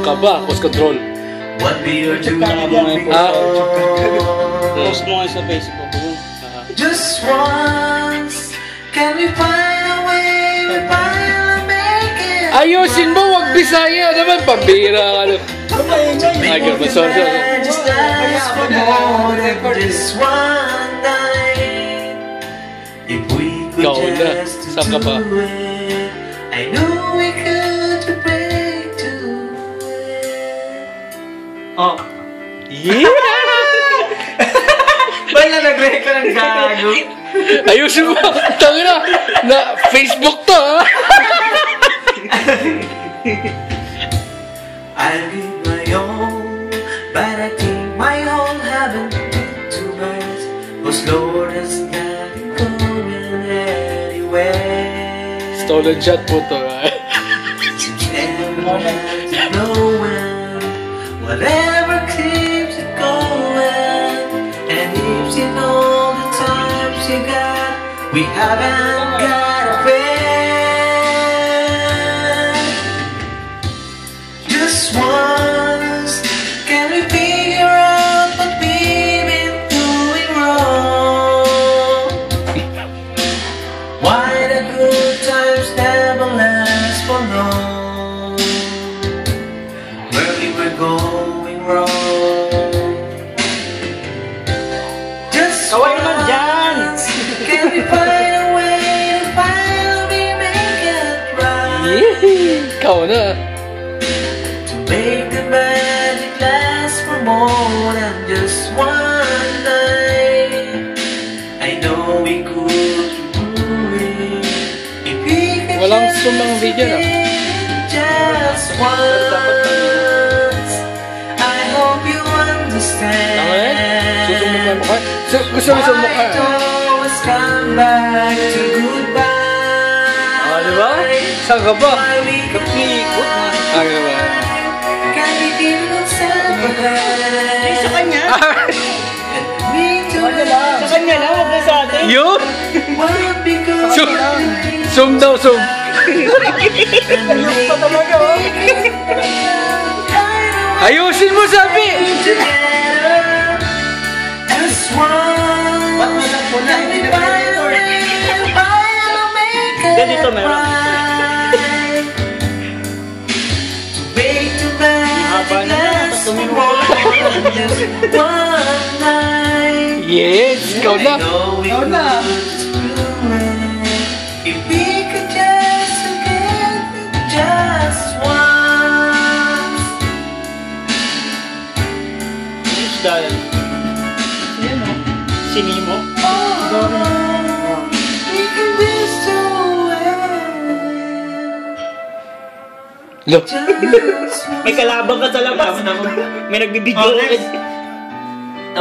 ka ba? Cruise control. What be your duty? Post mo nga sa Facebook. Just once, can we find a way to make it? Ayusin mo, wag Bisaya naman, pambira ka na. Ay, gano'n, sorry. Just last for more than just one night. If we could just do it, I know we could break to it. Oh. Yeah! Ba't na nag-break ka ng gago? Ayusin mo, tangina na Facebook to, ha? I'll be my own, but I think my own haven't been too much. Cause Lord has got it going anywhere. Stolen chat po to, ha? Whatever keeps it going, and if you know the times you got, we haven't got a friend. Just once, can we figure out what we've been doing wrong? Why the good times never last for long? Where we were going wrong. Just once, can we find a way to finally make it right? Ikaw na. To make the magic last for more than just one night. I know we could do it if we could Walang just sumang video na. just once. I hope you understand. Susumok na mukha. Gusto mo sumok ka. I'd always come back to goodbye. Ah, diba? Saan ka ba? Kapikot na. Ano ba? Can we give yourself a hand? Sa kanya? Me too. Sa kanya lang, huwag na sa atin. Yun? What because Zoom daw, zoom. Ayun pa talaga, oh. Ayusin mo, sabi! together as one. Ba't mo lang po na? Can we find a way to finally make it Dito meron. right? To make the Haba magic na, last for tatlong more than just one night. Yes, ikaw na. I know we Ikaw could na. do it if we could just forget just once. Who's that? Yan, oh. Sinimo? We can just do it Look. just once. May kalabang ka sa labas. May nagbibideo.